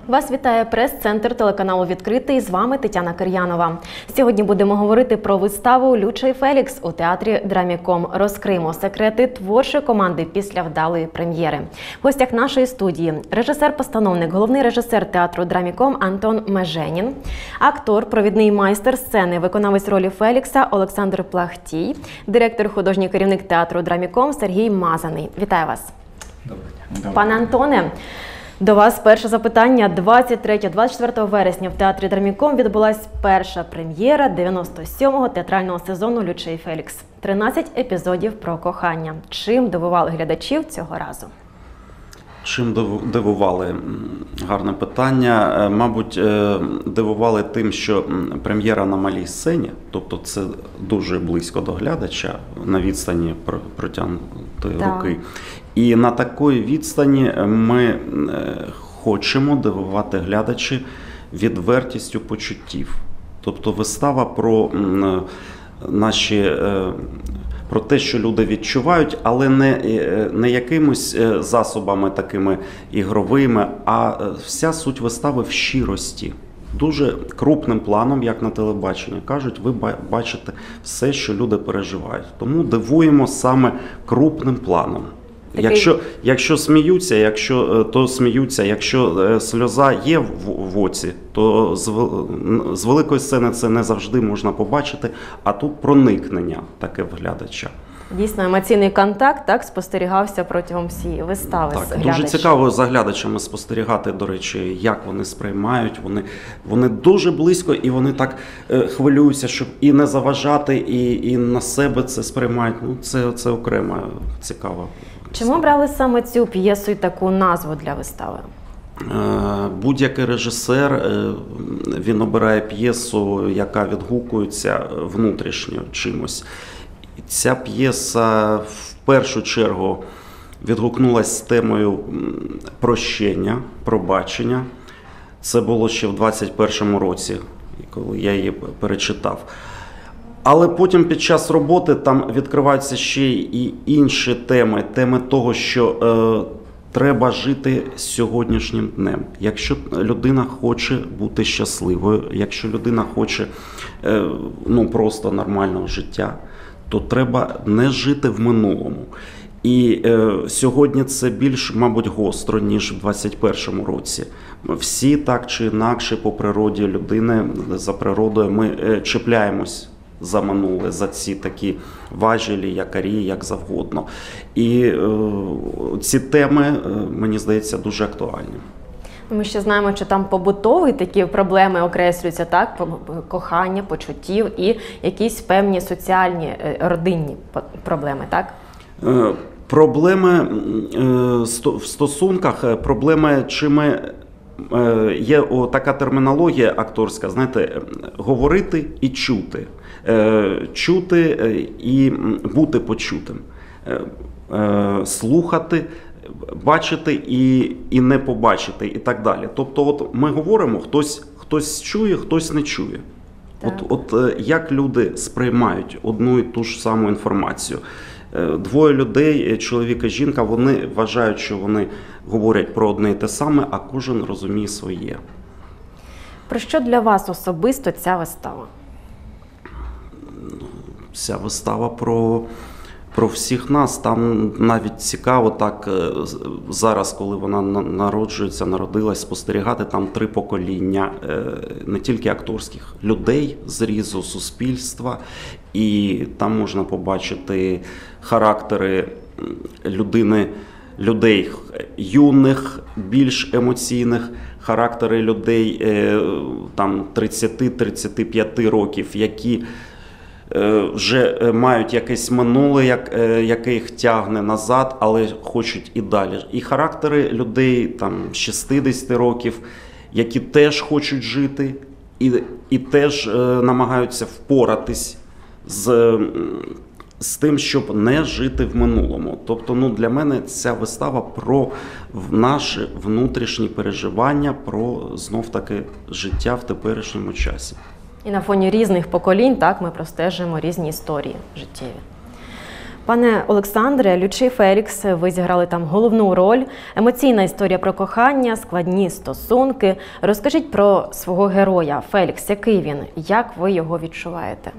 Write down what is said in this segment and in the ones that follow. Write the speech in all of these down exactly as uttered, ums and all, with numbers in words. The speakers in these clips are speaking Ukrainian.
Вас вітає прес-центр телеканалу «Відкритий». З вами Тетяна Кир'янова. Сьогодні будемо говорити про виставу «Люча і Фелікс» у театрі Драміком. Розкриємо секрети творчої команди після вдалої прем'єри. В гостях нашої студії режисер-постановник, головний режисер театру Драміком Антон Меженін, актор, провідний майстер сцени, виконавець ролі Фелікса Олександр Плахтій, директор, художній керівник театру Драміком Сергій Мазаний. Вітаю вас. Добре. Пане Антоне, до вас перше запитання. двадцять третього - двадцять четвертого вересня в театрі Драміком відбулась перша прем'єра дев'яносто сьомого театрального сезону «Люча і Фелікс». тринадцять епізодів про кохання. Чим дивували глядачів цього разу? Чим дивували? Гарне питання. Мабуть, дивували тим, що прем'єра на малій сцені, тобто це дуже близько до глядача, на відстані протягнутої руки. І на такій відстані ми хочемо дивувати глядачі відвертістю почуттів. Тобто вистава про наші, про те, що люди відчувають, але не, не якимось засобами такими ігровими, а вся суть вистави в щирості. Дуже крупним планом, як на телебаченні кажуть, ви бачите все, що люди переживають. Тому дивуємо саме крупним планом. Такий... Якщо, якщо сміються, якщо, то сміються, якщо сльоза є в, в оці, то з, з великої сцени це не завжди можна побачити, а тут проникнення таке в глядача. Дійсно, емоційний контакт так спостерігався протягом всієї вистави так, з глядачем. Дуже цікаво за глядачами спостерігати, до речі, як вони сприймають. Вони, вони дуже близько і вони так е, хвилюються, щоб і не заважати, і, і на себе це сприймають. Ну, це, це окремо цікаво. Чому брали саме цю п'єсу і таку назву для вистави? Будь-який режисер, він обирає п'єсу, яка відгукується внутрішньо чимось. Ця п'єса в першу чергу відгукнулася з темою прощення, пробачення. Це було ще в двадцять першому році, коли я її перечитав. Але потім під час роботи там відкриваються ще і інші теми. Теми того, що е, треба жити сьогоднішнім днем. Якщо людина хоче бути щасливою, якщо людина хоче е, ну, просто нормального життя, то треба не жити в минулому. І е, сьогодні це більш, мабуть, гостро, ніж в двадцять першому році. Всі так чи інакше по природі людини, за природою, ми е, чіпляємось за минуле, за ці такі важелі, якорі, як завгодно. І е, ці теми, е, мені здається, дуже актуальні. Ми ще знаємо, що там побутові такі проблеми окреслюються, так? Кохання, почуттів і якісь певні соціальні, родинні проблеми, так? Е, проблеми е, в стосунках, проблеми, чи ми, е, є о, така термінологія акторська, знаєте, говорити і чути. Е, чути і бути почутим. Е, е, слухати, бачити і, і не побачити, і так далі. Тобто от ми говоримо, хтось, хтось чує, хтось не чує. От, от як люди сприймають одну і ту ж саму інформацію. Двоє людей, чоловік і жінка, вони вважають, що вони говорять про одне і те саме, а кожен розуміє своє. Про що для вас особисто ця вистава? Ця вистава про... Про всіх нас. Там навіть цікаво так зараз, коли вона народжується, народилась, спостерігати там три покоління, не тільки акторських, людей з різу суспільства. І там можна побачити характери людини, людей юних, більш емоційних, характери людей там тридцять-тридцять п'ять років, які вже мають якесь минуле, яке їх тягне назад, але хочуть і далі. І характери людей там шістдесят років, які теж хочуть жити і, і теж намагаються впоратись з, з тим, щоб не жити в минулому. Тобто, ну, для мене ця вистава про наші внутрішні переживання, про знов-таки життя в теперішньому часі. І на фоні різних поколінь, так, ми простежуємо різні історії життєві. Пане Олександре, Лючий Фелікс, ви зіграли там головну роль. Емоційна історія про кохання, складні стосунки. Розкажіть про свого героя Фелікс. Який він? Як ви його відчуваєте?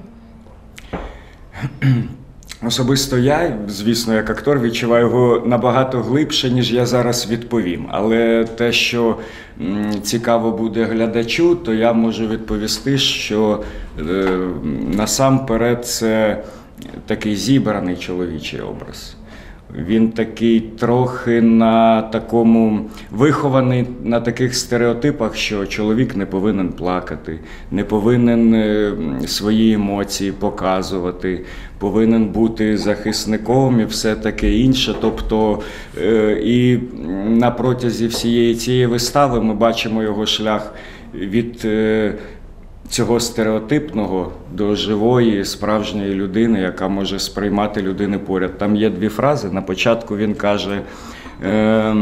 Особисто я, звісно, як актор, відчуваю його набагато глибше, ніж я зараз відповім. Але те, що м, цікаво буде глядачу, то я можу відповісти, що е, насамперед це такий зібраний чоловічий образ. Він такий трохи на такому, вихований на таких стереотипах, що чоловік не повинен плакати, не повинен е, свої емоції показувати, повинен бути захисником і все таке інше. Тобто е, і на протязі всієї цієї вистави ми бачимо його шлях від е, цього стереотипного до живої, справжньої людини, яка може сприймати людини поряд. Там є дві фрази. На початку він каже: е,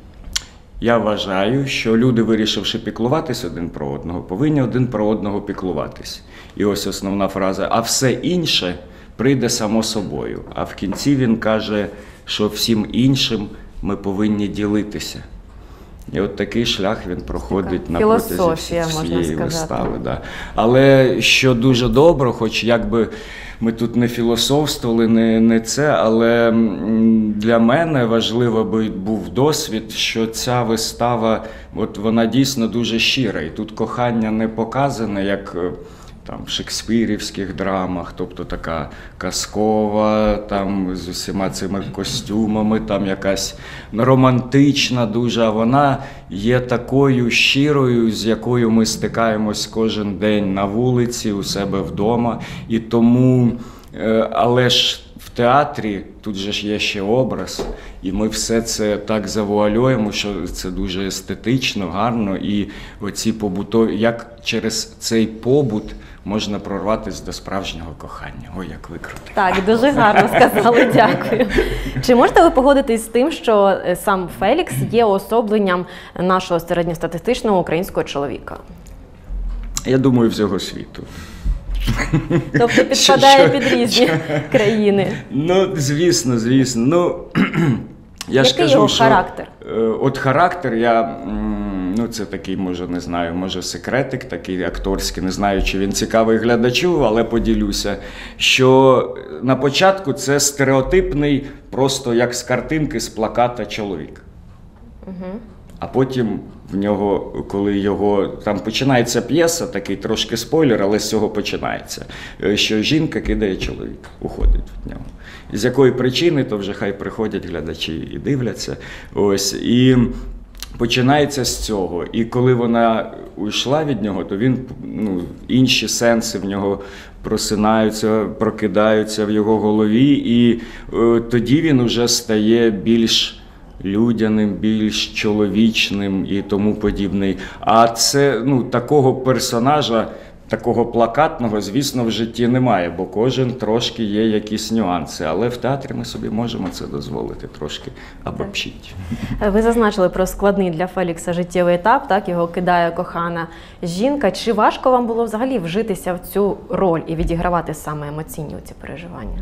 «Я вважаю, що люди, вирішивши піклуватись один про одного, повинні один про одного піклуватись». І ось основна фраза: «А все інше прийде само собою». А в кінці він каже, що всім іншим ми повинні ділитися. І от такий шлях він проходить на протязі Філософія, всієї можна сказати. вистави. Да. Але що дуже добре, хоч якби ми тут не філософствували, не, не це, але для мене важливо би був досвід, що ця вистава, от вона дійсно дуже щира. І тут кохання не показане, як там в шекспірівських драмах, тобто така казкова, там з усіма цими костюмами, там якась романтична дуже, а вона є такою щирою, з якою ми стикаємось кожен день на вулиці, у себе вдома. І тому, але ж в театрі тут же ж є ще образ, і ми все це так завуальовуємо, що це дуже естетично, гарно, і оці побутові, як через цей побут можна прорватися до справжнього кохання. Ой, як ви круті. Так, дуже гарно сказали, дякую. Чи можете ви погодитись з тим, що сам Фелікс є уособленням нашого середньостатистичного українського чоловіка? Я думаю, всього світу. Тобто підпадає Що- під різні країни. Ну, звісно, звісно. Ну, я ж Який кажу, його що, характер? е, От характер, я, м, ну це такий, може, не знаю, може секретик такий акторський, не знаю, чи він цікавий глядачу, але поділюся, що на початку це стереотипний, просто як з картинки, з плаката чоловік. Угу. А потім в нього, коли його, там починається п'єса, такий трошки спойлер, але з цього починається, що жінка кидає чоловіка, уходить від нього. З якої причини, то вже хай приходять глядачі і дивляться. Ось, і починається з цього. І коли вона уйшла від нього, то він, ну, інші сенси в нього просинаються, прокидаються в його голові, і е, тоді він уже стає більш людяним, більш чоловічним і тому подібний. А це, ну, такого персонажа, такого плакатного, звісно, в житті немає, бо кожен трошки є якісь нюанси. Але в театрі ми собі можемо це дозволити трошки обобщити. Ви зазначили про складний для Фелікса життєвий етап, так, його кидає кохана жінка. Чи важко вам було взагалі вжитися в цю роль і відігравати саме емоційні ці переживання?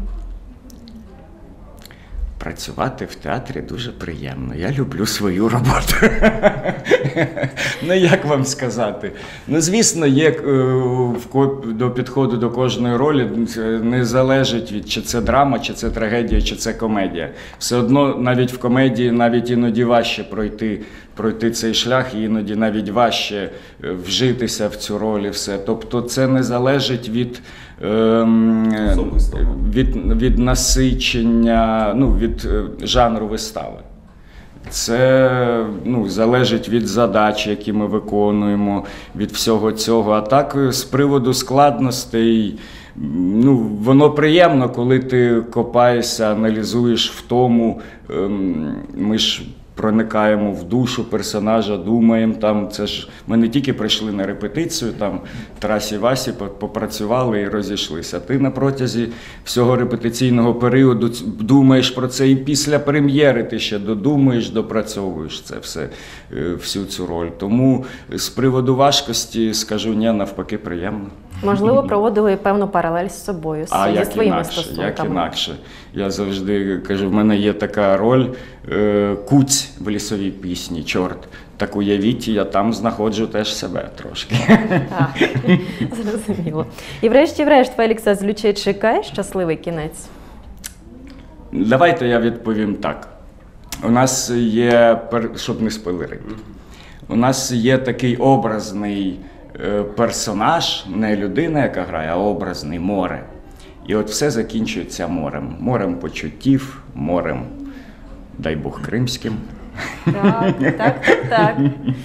Працювати в театрі дуже приємно. Я люблю свою роботу. Ну, як вам сказати? Ну, звісно, є е, в ко- до підходу до кожної ролі, не залежить від, чи це драма, чи це трагедія, чи це комедія. Все одно навіть в комедії, навіть іноді важче пройти, пройти цей шлях, і іноді навіть важче е, вжитися в цю роль і все. Тобто це не залежить від, ем, від, від насичення, ну, від е, жанру вистави. Це, ну, залежить від задач, які ми виконуємо, від всього цього. А так, з приводу складностей, ну, воно приємно, коли ти копаєшся, аналізуєш в тому, ем, ми ж проникаємо в душу персонажа, думаємо там, це ж ми не тільки прийшли на репетицію, там Тарасі Васі попрацювали і розійшлися. Ти на протязі всього репетиційного періоду думаєш про це, і після прем'єри ти ще додумаєш, допрацьовуєш це все, всю цю роль. Тому з приводу важкості скажу, ні, навпаки, приємно. Можливо, проводили певну паралель з собою, з, А зі як своїми інакше, стосунками. як інакше. Я завжди кажу, в мене є така роль е, куць в лісовій пісні, чорт. Так уявіть, я там знаходжу теж себе трошки. Так, зрозуміло. І врешті-врешт Фелікса з Лючей чекає щасливий кінець? Давайте я відповім так. У нас є, щоб не спойлерити, у нас є такий образний е, персонаж, не людина, яка грає, а образний море. І от все закінчується морем. Морем почуттів, морем, дай Бог, кримським. Так, так, так, так.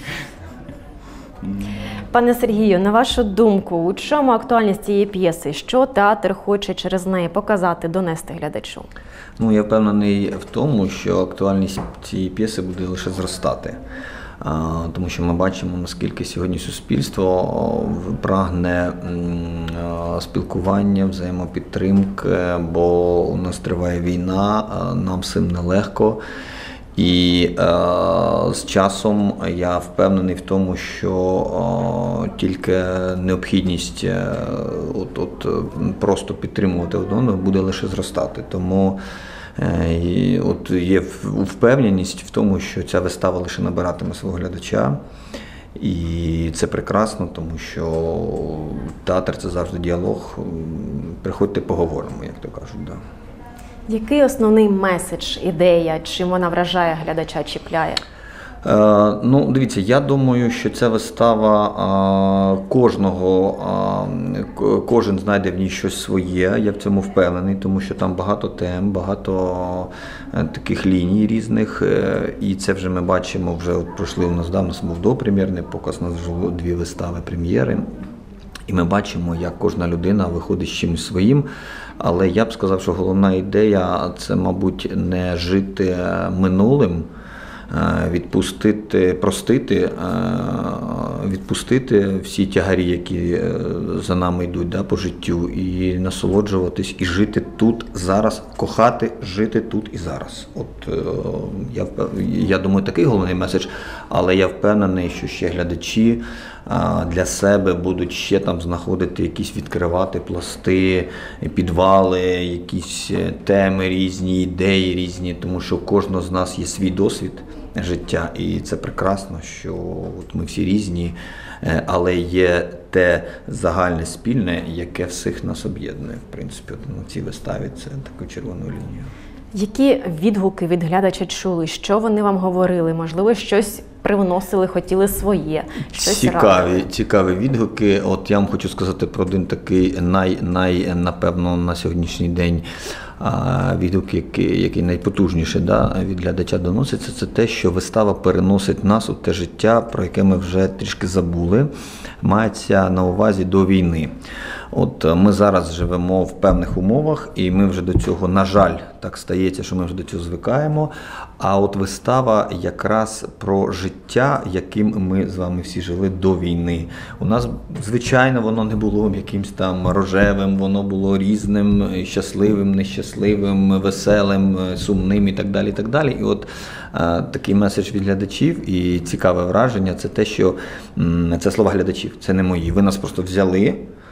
Пане Сергію, на вашу думку, у чому актуальність цієї п'єси? Що театр хоче через неї показати, донести глядачу? Ну, я впевнений в тому, що актуальність цієї п'єси буде лише зростати. А, тому що ми бачимо, наскільки сьогодні суспільство прагне м, спілкування, взаємопідтримки, бо у нас триває війна, нам всім нелегко. І е, з часом я впевнений в тому, що е, тільки необхідність е, от, от, просто підтримувати один одного буде лише зростати. Тому е, і от є впевненість в тому, що ця вистава лише набиратиме свого глядача. І це прекрасно, тому що театр – це завжди діалог. Приходьте, поговоримо, як то кажуть. Да. Який основний меседж, ідея, чим вона вражає глядача, чіпляє? Е, ну, дивіться, я думаю, що ця вистава е, кожного, е, кожен знайде в ній щось своє, я в цьому впевнений, тому що там багато тем, багато е, таких ліній різних, е, і це вже ми бачимо, вже от пройшли у нас, да, у нас був допрем'єрний показ, у нас вже було дві вистави прем'єри. І ми бачимо, як кожна людина виходить з чимось своїм, але я б сказав, що головна ідея – це, мабуть, не жити минулим, відпустити, простити, відпустити всі тягарі, які за нами йдуть, да, по життю, і насолоджуватись, і жити тут, зараз, кохати, жити тут і зараз. От я, я думаю, такий головний меседж, але я впевнений, що ще глядачі для себе будуть ще там знаходити якісь, відкривати пласти, підвали, якісь теми різні, ідеї різні, тому що у кожного з нас є свій досвід життя, і це прекрасно, що от ми всі різні, але є те загальне спільне, яке всіх нас об'єднує, в принципі, в цій виставі це такою червоною лінією. Які відгуки від глядача чули? Що вони вам говорили? Можливо, щось привносили, хотіли своє? Щось цікаві, цікаві відгуки. От я вам хочу сказати про один такий най, най напевно, на сьогоднішній день відгук, який, який найпотужніше, да, від глядача доноситься, це те, що вистава переносить нас у те життя, про яке ми вже трішки забули. Мається на увазі до війни. От ми зараз живемо в певних умовах, і ми вже до цього, на жаль, так стається, що ми вже до цього звикаємо. А от вистава якраз про життя, яким ми з вами всі жили до війни. У нас, звичайно, воно не було якимось там рожевим, воно було різним, щасливим, нещасливим, веселим, сумним і так далі. І так далі. І от а, такий меседж від глядачів і цікаве враження – це те, що м, це слова глядачів, це не мої. Ви нас просто взяли,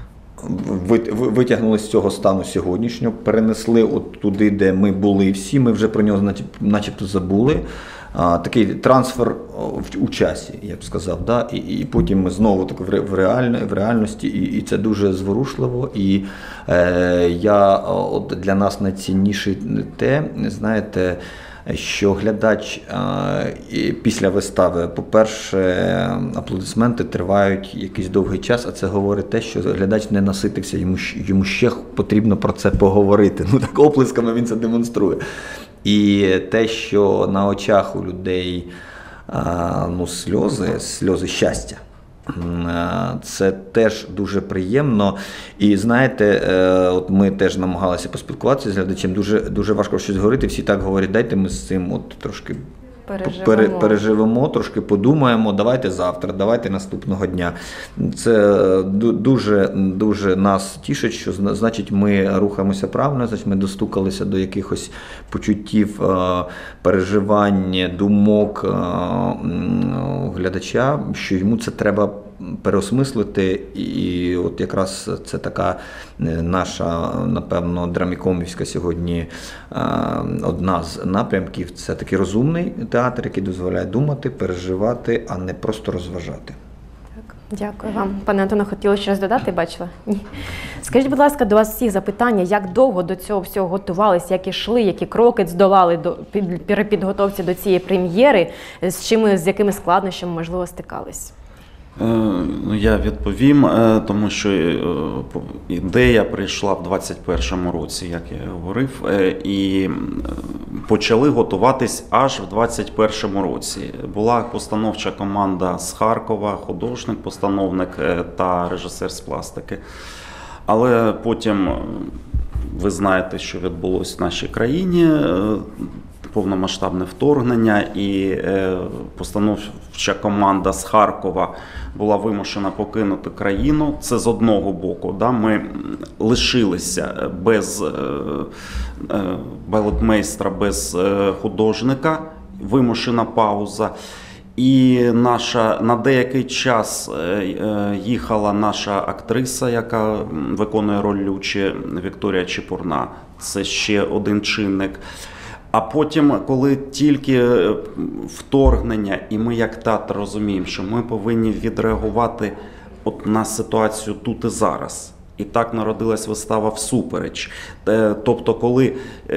витягнули з цього стану сьогоднішнього, перенесли от туди, де ми були всі, ми вже про нього начебто забули. А, такий трансфер у часі, я б сказав, да? і, і потім ми знову так в, реаль, в реальності, і, і це дуже зворушливо. І е, я, от для нас найцінніше те, знаєте, що глядач е, після вистави, по-перше, аплодисменти тривають якийсь довгий час, а це говорить те, що глядач не наситився, йому, йому ще потрібно про це поговорити. Ну так оплесками він це демонструє. І те, що на очах у людей а, ну, сльози, сльози щастя, це теж дуже приємно. І знаєте, от ми теж намагалися поспілкуватися з глядачем, дуже, дуже важко щось говорити, всі так говорять, дайте ми з цим от трошки переживемо. Пере, переживемо, трошки подумаємо, давайте завтра, давайте наступного дня. Це дуже, дуже нас тішить, що значить ми рухаємося правильно, значить ми достукалися до якихось почуттів, переживань, думок глядача, що йому це треба переосмислити, і от якраз це така наша, напевно, драмікомівська сьогодні одна з напрямків. Це такий розумний театр, який дозволяє думати, переживати, а не просто розважати. Дякую вам. Пане Антоне, хотіли щось додати, бачила? Ні. Скажіть, будь ласка, до вас всіх запитання, як довго до цього всього готувалися, як ішли, які кроки здолали до, під, при підготовці до цієї прем'єри, з чими, з якими складнощами, можливо, стикались? Ну, я відповім, тому що ідея прийшла в двадцять першому році, як я говорив, і почали готуватись аж в двадцять першому році. Була постановча команда з Харкова, художник, постановник та режисер з пластики. Але потім ви знаєте, що відбулося в нашій країні, повномасштабне вторгнення, і постановча команда з Харкова була вимушена покинути країну. Це з одного боку. Да, ми лишилися без балетмейстра, без художника, вимушена пауза. І наша, на деякий час їхала наша актриса, яка виконує роль Лючі, Вікторія Чепурна. Це ще один чинник. А потім, коли тільки вторгнення, і ми як театр розуміємо, що ми повинні відреагувати от на ситуацію тут і зараз. І так народилась вистава «Всупереч». Тобто, коли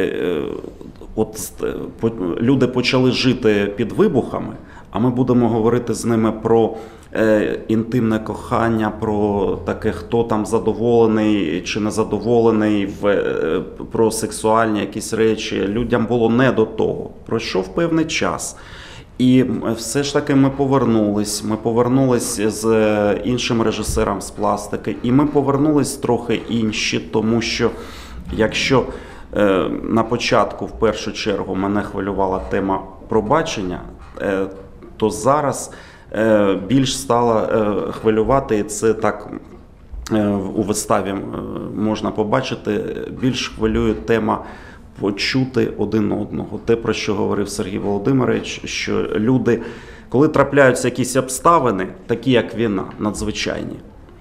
от, люди почали жити під вибухами, а ми будемо говорити з ними про е, інтимне кохання, про таке, хто там задоволений чи не задоволений, в, е, про сексуальні якісь речі. Людям було не до того. Пройшов певний час. І все ж таки ми повернулись. Ми повернулись з іншим режисером з пластики. І ми повернулись трохи інші, тому що якщо е, на початку, в першу чергу, мене хвилювала тема пробачення, е, то зараз е, більш стала е, хвилювати, і це так е, у виставі можна побачити, більш хвилює тема почути один одного. Те, про що говорив Сергій Володимирович, що люди, коли трапляються якісь обставини, такі як війна, надзвичайні,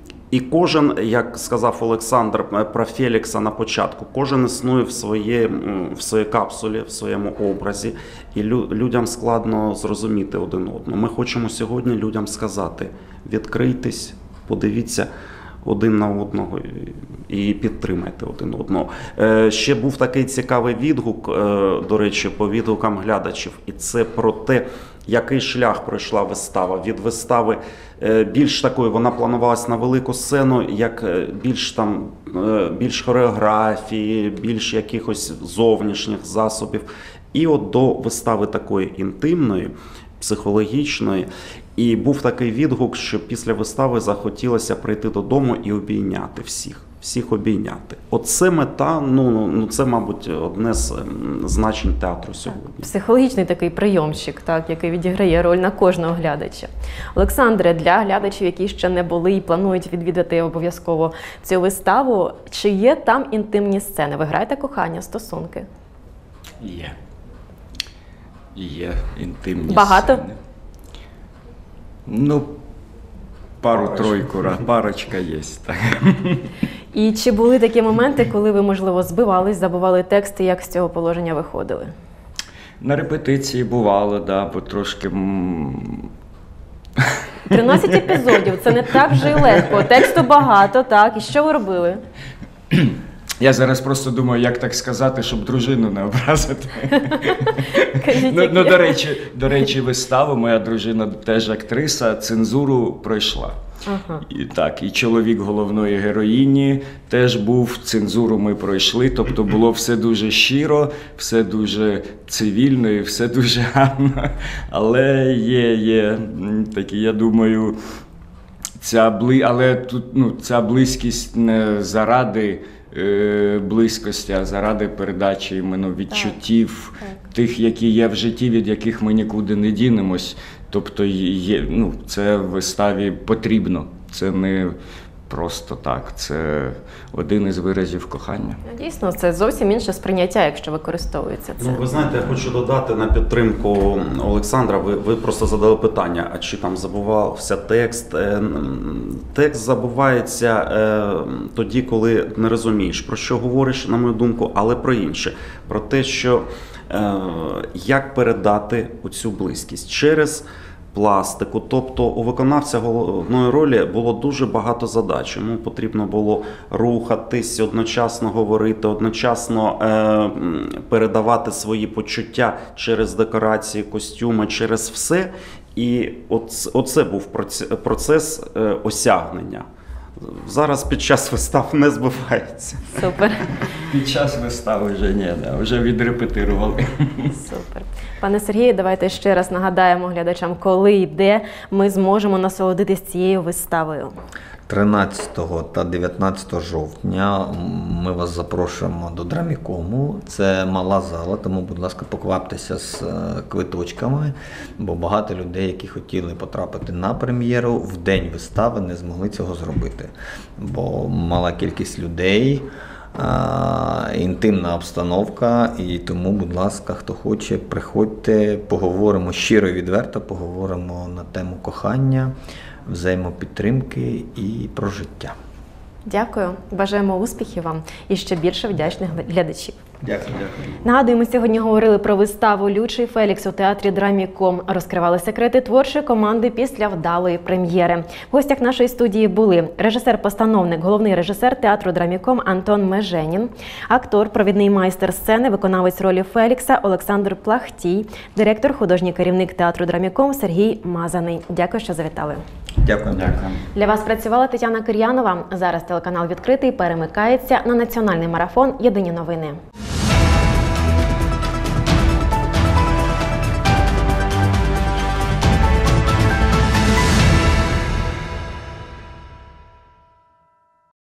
і кожен, як сказав Олександр про Фелікса на початку, кожен існує в, своє, в своїй капсулі, в своєму образі, і лю, людям складно зрозуміти один одного. Ми хочемо сьогодні людям сказати: відкрийтесь, подивіться один на одного і підтримайте один одного. Ще був такий цікавий відгук, до речі, по відгукам глядачів, і це про те, який шлях пройшла вистава. Від вистави більш такої, вона планувалась на велику сцену, як більш там, більш хореографії, більш якихось зовнішніх засобів. І от до вистави такої інтимної, психологічної. І був такий відгук, що після вистави захотілося прийти додому і обійняти всіх. Всіх обійняти. Оце мета, ну, ну це, мабуть, одне з значень театру сьогодні. Психологічний такий прийомчик, так, який відіграє роль на кожного глядача. Олександре, для глядачів, які ще не були і планують відвідати обов'язково цю виставу, чи є там інтимні сцени? Ви граєте кохання, стосунки? Є. Є інтимні Багато? сцени. Ну, пару-тройку, парочка є. Так. І чи були такі моменти, коли ви, можливо, збивались, забували тексти, як з цього положення виходили? На репетиції бувало, да, потрошки. тринадцять епізодів, це не так вже й легко. Тексту багато, так. І що ви робили? Я зараз просто думаю, як так сказати, щоб дружину не образити. ну, ну, до речі, до речі, виставу, моя дружина теж актриса, цензуру пройшла. Ага. І так, і чоловік головної героїні теж був, цензуру ми пройшли, тобто було все дуже щиро, все дуже цивільно і все дуже гарно. Але є, є такі, я думаю, ця бли... але тут ну, ця близькість не заради е, близькості, а заради передачі іменно відчуттів, так, так. тих, які є в житті, від яких ми нікуди не дінемось. Тобто є, ну, це в виставі потрібно. Це не просто так. Це один із виразів кохання. Дійсно, це зовсім інше сприйняття, якщо використовується це. Ну, ви знаєте, я хочу додати на підтримку Олександра. Ви, ви просто задали питання, а чи там забувався текст? Е, Текст забувається е, тоді, коли не розумієш, про що говориш, на мою думку, але про інше. Про те, що е, як передати оцю близькість через пластику. Тобто у виконавця головної ролі було дуже багато задач. Йому потрібно було рухатись, одночасно говорити, одночасно е, передавати свої почуття через декорації, костюми, через все. І оце, оце був процес е, осягнення. Зараз під час вистав не збивається. Супер. Під час вистави вже ні, да, вже відрепетирували. Супер. Пане Сергію, давайте ще раз нагадаємо глядачам, коли і де ми зможемо насолодитись цією виставою. тринадцятого та дев'ятнадцятого жовтня ми вас запрошуємо до Драмікому. Це мала зала, тому, будь ласка, покваптеся з квиточками, бо багато людей, які хотіли потрапити на прем'єру, в день вистави не змогли цього зробити. Бо мала кількість людей, інтимна обстановка, і тому, будь ласка, хто хоче, приходьте, поговоримо щиро і відверто, поговоримо на тему кохання, взаємопідтримки і про життя. Дякую. Бажаємо успіхів вам і ще більше вдячних глядачів. Дякую, дякую. Нагадую, ми сьогодні говорили про виставу «Лючий Фелікс» у театрі Драміком. Розкривали секрети творчої команди після вдалої прем'єри. В гостях нашої студії були режисер-постановник, головний режисер театру Драміком Антон Меженін, актор, провідний майстер сцени, виконавець ролі Фелікса Олександр Плахтій, директор, художній керівник театру Драміком Сергій Мазаний. Дякую, що завітали. Дякую. Дякую. Для вас працювала Тетяна Кир'янова. Зараз телеканал «Відкритий» перемикається на національний марафон «Єдині новини».